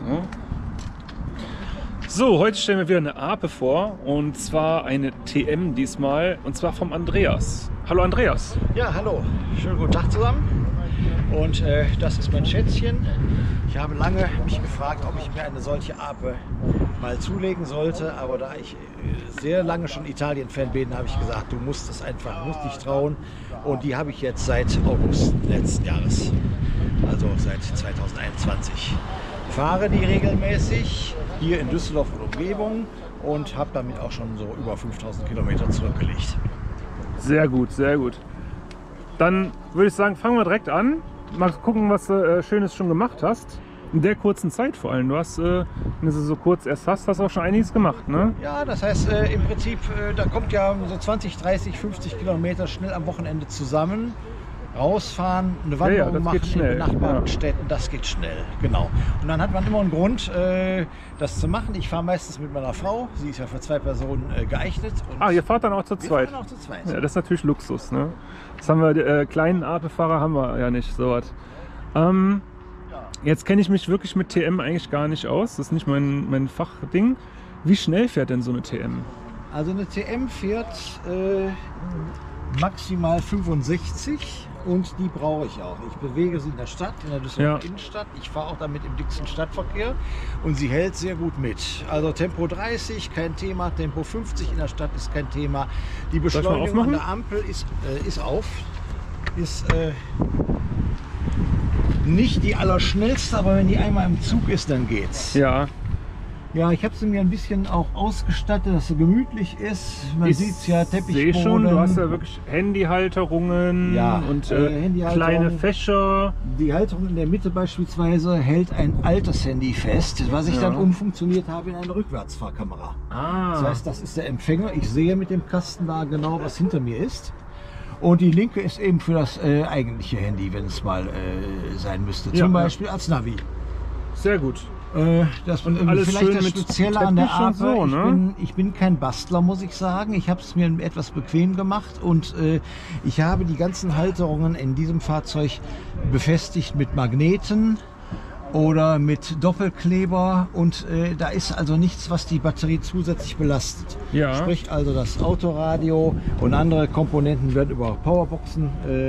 Ja. So, heute stellen wir wieder eine Ape vor und zwar eine TM diesmal und zwar vom Andreas. Hallo Andreas. Ja, hallo. Schönen guten Tag zusammen. Und das ist mein Schätzchen. Ich habe lange mich gefragt, ob ich mir eine solche Ape mal zulegen sollte, aber da ich sehr lange schon Italien-Fan bin, habe ich gesagt, du musst es einfach, musst dich trauen. Und die habe ich jetzt seit August letzten Jahres, also seit 2021. Fahre die regelmäßig hier in Düsseldorf und Umgebung und habe damit auch schon so über 5000 Kilometer zurückgelegt. Sehr gut, sehr gut. Dann würde ich sagen, fangen wir direkt an. Mal gucken, was du Schönes schon gemacht hast. In der kurzen Zeit vor allem. Du hast, wenn du sie so kurz erst hast, hast du auch schon einiges gemacht, ne? Ja, das heißt im Prinzip, da kommt ja so 20, 30, 50 Kilometer schnell am Wochenende zusammen. Rausfahren, eine Wanderung machen in benachbarten Städten, das geht schnell, genau. Und dann hat man immer einen Grund, das zu machen. Ich fahre meistens mit meiner Frau, sie ist ja für 2 Personen geeignet. Und ihr fahrt dann auch zu zweit? Wir fahren auch zu zweit. Ja, das ist natürlich Luxus, ne? Das haben wir, die kleinen Ape-Fahrer haben wir ja nicht, so was. Jetzt kenne ich mich wirklich mit TM eigentlich gar nicht aus, das ist nicht mein Fachding. Wie schnell fährt denn so eine TM? Also eine TM fährt maximal 65. Und die brauche ich auch. Ich bewege sie in der Stadt, in der Düsseldorfer Innenstadt. Ich fahre auch damit im dicksten Stadtverkehr und sie hält sehr gut mit. Also Tempo 30, kein Thema. Tempo 50 in der Stadt ist kein Thema. Die Beschleunigung an der Ampel ist auf. Ist nicht die allerschnellste, aber wenn die einmal im Zug ist, dann geht's. Ja. Ja, ich habe sie mir ein bisschen auch ausgestattet, dass sie gemütlich ist. Man sieht es ja, Teppichboden. Ich sehe schon, du hast ja wirklich Handyhalterungen und kleine Fächer. Die Halterung in der Mitte beispielsweise hält ein altes Handy fest, was ich dann umfunktioniert habe in eine Rückwärtsfahrkamera. Das heißt, das ist der Empfänger. Ich sehe mit dem Kasten da genau, was hinter mir ist. Und die linke ist eben für das eigentliche Handy, wenn es mal sein müsste. Zum Beispiel als Navi. Sehr gut. Das und alles vielleicht schön das mit Spezielle an der Ape. So, ne? Ich bin kein Bastler, muss ich sagen. Ich habe es mir etwas bequem gemacht und ich habe die ganzen Halterungen in diesem Fahrzeug befestigt mit Magneten oder mit Doppelkleber und da ist also nichts, was die Batterie zusätzlich belastet. Ja. Sprich also das Autoradio und andere Komponenten werden über Powerboxen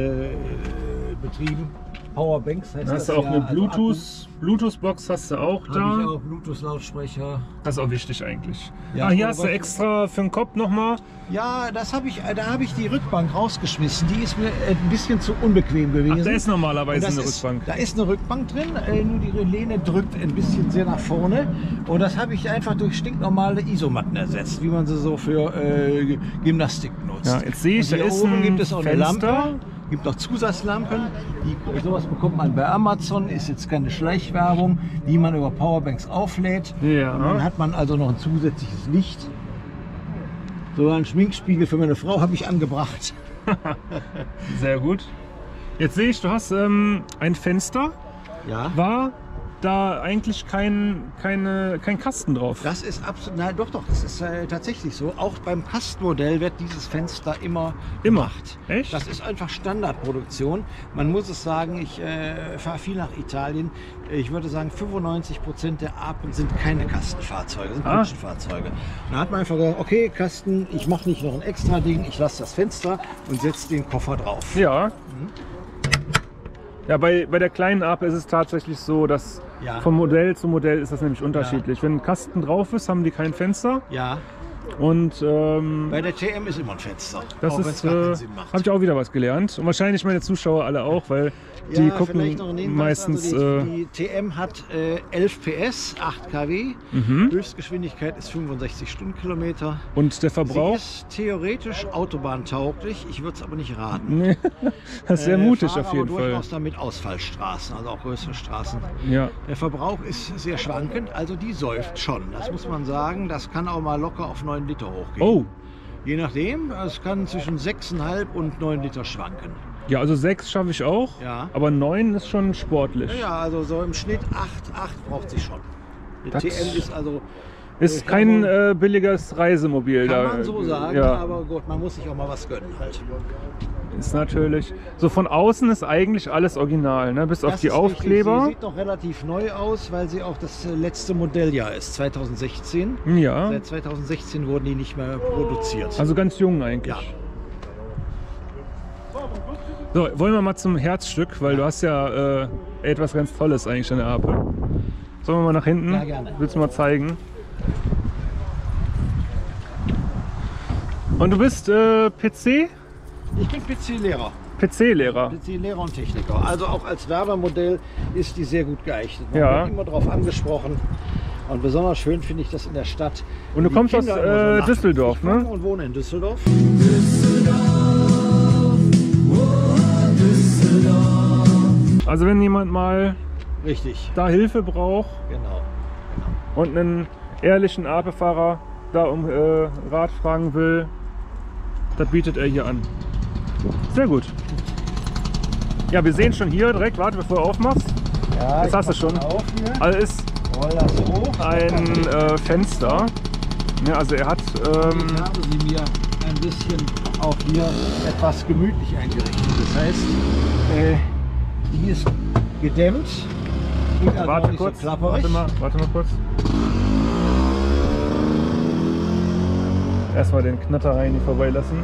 betrieben. Powerbanks heißt das. Hast du auch eine Bluetooth-Box hast du auch da? Habe ich auch, Bluetooth-Lautsprecher. Das ist auch wichtig eigentlich. Ja, hier hast du extra für den Kopf nochmal. Ja, da habe ich die Rückbank rausgeschmissen. Die ist mir ein bisschen zu unbequem gewesen. Da ist normalerweise eine Rückbank. Da ist eine Rückbank drin, nur die Lehne drückt ein bisschen sehr nach vorne. Und das habe ich einfach durch stinknormale Isomatten ersetzt, wie man sie so für Gymnastik benutzt. Ja, jetzt sehe ich, da ist oben gibt es auch eine Fenster. Lampe. Gibt auch Zusatzlampen, sowas bekommt man bei Amazon, ist jetzt keine Schleichwerbung, die man über Powerbanks auflädt. Ja. Und dann hat man also noch ein zusätzliches Licht. So einen Schminkspiegel für meine Frau habe ich angebracht. Sehr gut. Jetzt sehe ich, du hast ein Fenster. Ja. War da eigentlich kein Kasten drauf? Das ist absolut, nein, doch, das ist tatsächlich so. Auch beim Kastenmodell wird dieses Fenster immer gemacht. Echt? Das ist einfach Standardproduktion. Man muss es sagen, ich fahre viel nach Italien. Ich würde sagen, 95% der Apen sind keine Kastenfahrzeuge, sind Kutschenfahrzeuge. Da hat man einfach gesagt, okay, Kasten, ich mache nicht noch ein extra Ding, ich lasse das Fenster und setze den Koffer drauf. Ja. Ja, bei der kleinen Ape ist es tatsächlich so, dass von Modell zu Modell ist das nämlich unterschiedlich. Wenn ein Kasten drauf ist, haben die kein Fenster. Ja. Und bei der TM ist immer ein Fenster. Das ist, habe ich auch wieder was gelernt. Und wahrscheinlich meine Zuschauer alle auch, weil die gucken meistens. Also die TM hat 11 PS, 8 kW. Höchstgeschwindigkeit ist 65 Stundenkilometer. Und der Verbrauch? Sie ist theoretisch autobahntauglich. Ich würde es aber nicht raten. Nee, das ist sehr mutig auf jeden aber Fall. Durchaus damit Ausfallstraßen, also auch größere Straßen. Ja. Der Verbrauch ist sehr schwankend, also die säuft schon. Das muss man sagen. Das kann auch mal locker auf 9 Liter hochgehen. Oh. Je nachdem, es kann zwischen 6,5 und 9 Liter schwanken. Ja, also 6 schaffe ich auch, aber 9 ist schon sportlich. Ja, also so im Schnitt 8 braucht sie schon. Die TM ist also Ist kein billiges Reisemobil. Kann da. man so sagen, Ja. aber gut, man muss sich auch mal was gönnen halt. Ist natürlich. So von außen ist eigentlich alles original, ne? Bis auf Das die ist richtig. Aufkleber. Sie sieht noch relativ neu aus, weil sie auch das letzte Modelljahr ist, 2016. Ja. Seit 2016 wurden die nicht mehr produziert. Also ganz jung eigentlich. Ja. So, wollen wir mal zum Herzstück, weil du hast ja etwas ganz Tolles eigentlich an der Ape. Sollen wir mal nach hinten? Ja, gerne. Willst du mal zeigen? Und du bist PC? Ich bin PC-Lehrer. PC-Lehrer. PC-Lehrer und Techniker. Also auch als Werbemodell ist die sehr gut geeignet. Man Ja. wird immer darauf angesprochen. Und besonders schön finde ich das in der Stadt. Und du Die kommst aus Kinder immer so lachen. Düsseldorf, Ich komme ne? und wohne in Düsseldorf. Also wenn jemand mal Richtig, da Hilfe braucht genau. und einen ehrlichen Ape-Fahrer da um Rat fragen will, das bietet er hier an. Sehr gut. Ja, wir sehen schon hier direkt, warte, bevor du aufmachst. Ja, Das ich hast du mach schon. mal auf hier. Also ist Roll das hoch. ein Fenster. Ja, also er hat Ich habe sie mir ein bisschen auch hier etwas gemütlich eingerichtet. Das heißt, die ist gedämmt. Klingt also auch warte nicht kurz, so klapperig. warte mal kurz. Erstmal den Knattereien hier vorbeilassen.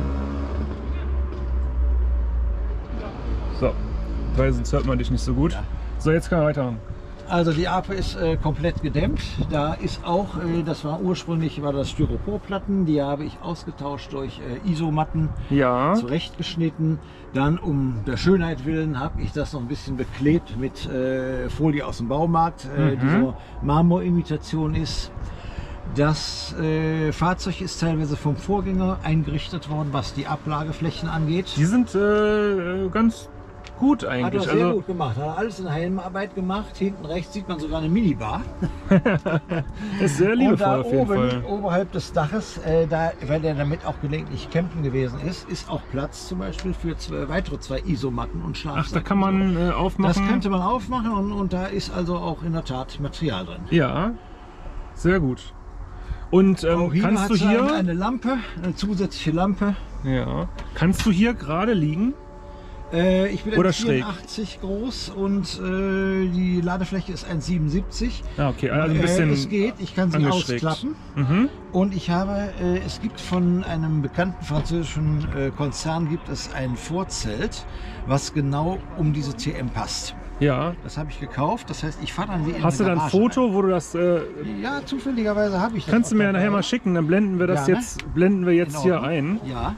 So, weil sonst hört man dich nicht so gut. So, jetzt können wir weitermachen. Also die Ape ist komplett gedämmt. Da ist auch, das war das Styroporplatten, die habe ich ausgetauscht durch Isomatten, Ja, zurechtgeschnitten. Dann um der Schönheit willen habe ich das noch ein bisschen beklebt mit Folie aus dem Baumarkt, die so Marmorimitation ist. Das Fahrzeug ist teilweise vom Vorgänger eingerichtet worden, was die Ablageflächen angeht. die sind ganz gut Hat eigentlich. er sehr Also, gut gemacht. Hat alles in Helmarbeit gemacht. Hinten rechts sieht man sogar eine Minibar. ist sehr Und liebevoll da auf jeden Fall. oberhalb des Daches, weil der damit auch gelegentlich campen gewesen ist, ist auch Platz zum Beispiel für weitere zwei Isomatten und Schlafsäcke. Ach, da kann man aufmachen. Das könnte man aufmachen und da ist also auch in der Tat Material drin. Ja, sehr gut. Und Auch hier kannst hat du sie hier, eine Lampe, eine zusätzliche Lampe. ja, kannst du hier gerade liegen? Ich bin Oder 1,84 groß und die Ladefläche ist 1,77. Ah, okay, also ein bisschen es geht, ich kann sie angeschrägt. ausklappen. Mhm. Und ich habe, es gibt von einem bekannten französischen Konzern gibt es ein Vorzelt, was genau um diese TM passt. Ja. Das habe ich gekauft, das heißt, ich fahre dann die in Hast du eine da ein Garage Foto, wo du das rein. Ja, zufälligerweise habe ich das. kannst du auch mir ja dabei. nachher mal schicken, dann blenden wir das Gerne. blenden wir jetzt In hier Ordnung. ein. Ja.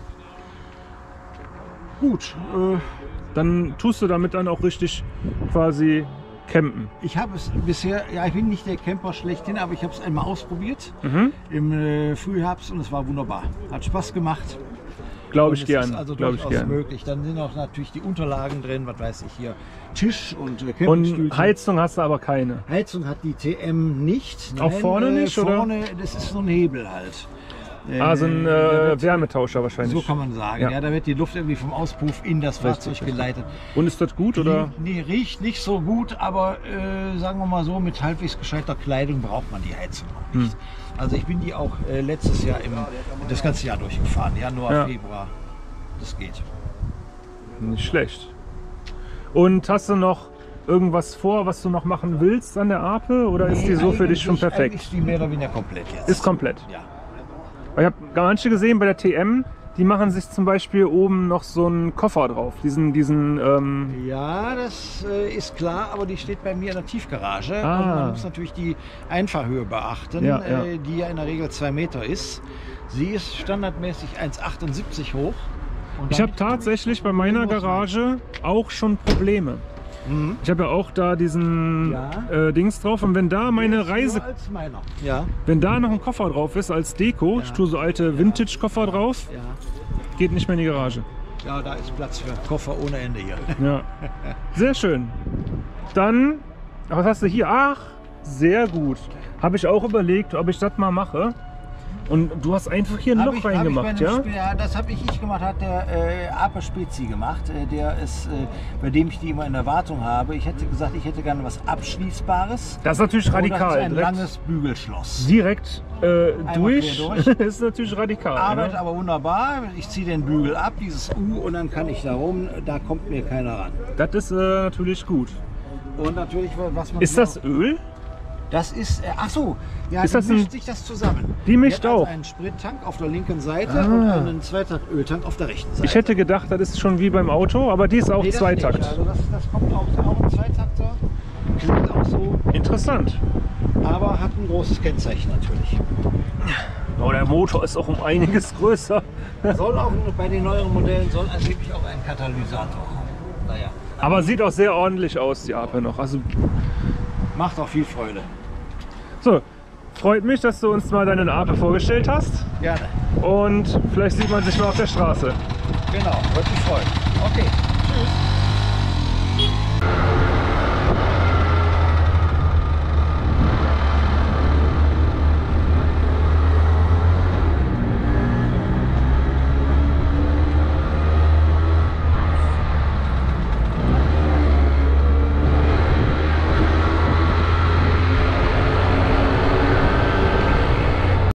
Gut, Dann tust du damit dann auch richtig quasi campen. ich habe es bisher, ja, ich bin nicht der Camper schlechthin, aber ich habe es einmal ausprobiert Mhm. im Frühherbst und es war wunderbar. Hat Spaß gemacht. Glaube Und ich es gern. ist also Glaube ich durchaus gern. möglich. Dann sind auch natürlich die Unterlagen drin, was weiß ich hier, Tisch und Und Campingstühlchen. Heizung hast du aber keine. Heizung hat die TM nicht. Auch vorne nicht, oder? Vorne, das ist so ein Hebel halt. Also ein da wird- Wärmetauscher wahrscheinlich. So kann man sagen. Ja. Ja. Da wird die Luft irgendwie vom Auspuff in das Fahrzeug richtig. geleitet. Und ist das gut oder? Nee, riecht nicht so gut, aber sagen wir mal so, mit halbwegs gescheiter Kleidung braucht man die Heizung noch nicht. Also ich bin die auch letztes Jahr das ganze Jahr durchgefahren. Januar, Ja. Februar. Das geht. Nicht schlecht. Und hast du noch irgendwas vor, was du noch machen willst an der Ape? Oder ist die so für dich schon Eigentlich perfekt? ist die mehr oder weniger komplett jetzt. Ist komplett. Ja. Ich habe manche gesehen bei der TM, die machen sich zum Beispiel oben noch so einen Koffer drauf. Ja, das ist klar, aber die steht bei mir in der Tiefgarage. Ah. Und man muss natürlich die Einfahrhöhe beachten, Ja, ja. die ja in der Regel 2 Meter ist. Sie ist standardmäßig 1,78 hoch. Und Ich habe damit tatsächlich bei meiner Garage auch schon Probleme. Mhm. Ich habe ja auch da diesen Ja. Dings drauf und wenn da meine Reise, Höher als meiner. Ja, wenn da noch ein Koffer drauf ist als Deko, ich tue so alte Vintage-Koffer drauf, ja. geht nicht mehr in die Garage. Ja, da ist Platz für Koffer ohne Ende hier. Ja, sehr schön. Dann, was hast du hier? Ach, sehr gut. Habe ich auch überlegt, ob ich das mal mache. Und du hast einfach hier ein Loch reingemacht, ja? Ja, das habe ich gemacht, hat der Ape Spezi gemacht. Der ist, bei dem ich die immer in der Wartung habe. Ich hätte gesagt, ich hätte gerne was Abschließbares. Das ist natürlich radikal. Das ist ein langes Bügelschloss. Direkt durch. durch. Ist natürlich radikal. Arbeitet Ne? aber wunderbar. Ich ziehe den Bügel ab, dieses U, und dann kann ich da rum. Da kommt mir keiner ran. Das ist natürlich gut. Und natürlich, was man. Ist das Öl? Das ist, ach so, ja, ist die das mischt sich das zusammen. Die mischt hat also auch. einen Sprittank auf der linken Seite und einen Zweitakt-Öltank auf der rechten Seite. Ich hätte gedacht, das ist schon wie beim Auto, aber die ist auch das Zweitakt. nicht. Also das kommt auch ein Zweitakter, klingt auch so, Interessant. aber hat ein großes Kennzeichen natürlich. Oh, der Motor ist auch um einiges größer. Soll auch bei den neueren Modellen soll angeblich auch ein Katalysator haben. Naja. Aber sieht auch sehr ordentlich aus, die Ape noch. Also Macht auch viel Freude. so, freut mich, dass du uns mal deine Ape vorgestellt hast. Gerne. Und vielleicht sieht man sich mal auf der Straße. Genau, würde mich freuen. Okay, tschüss.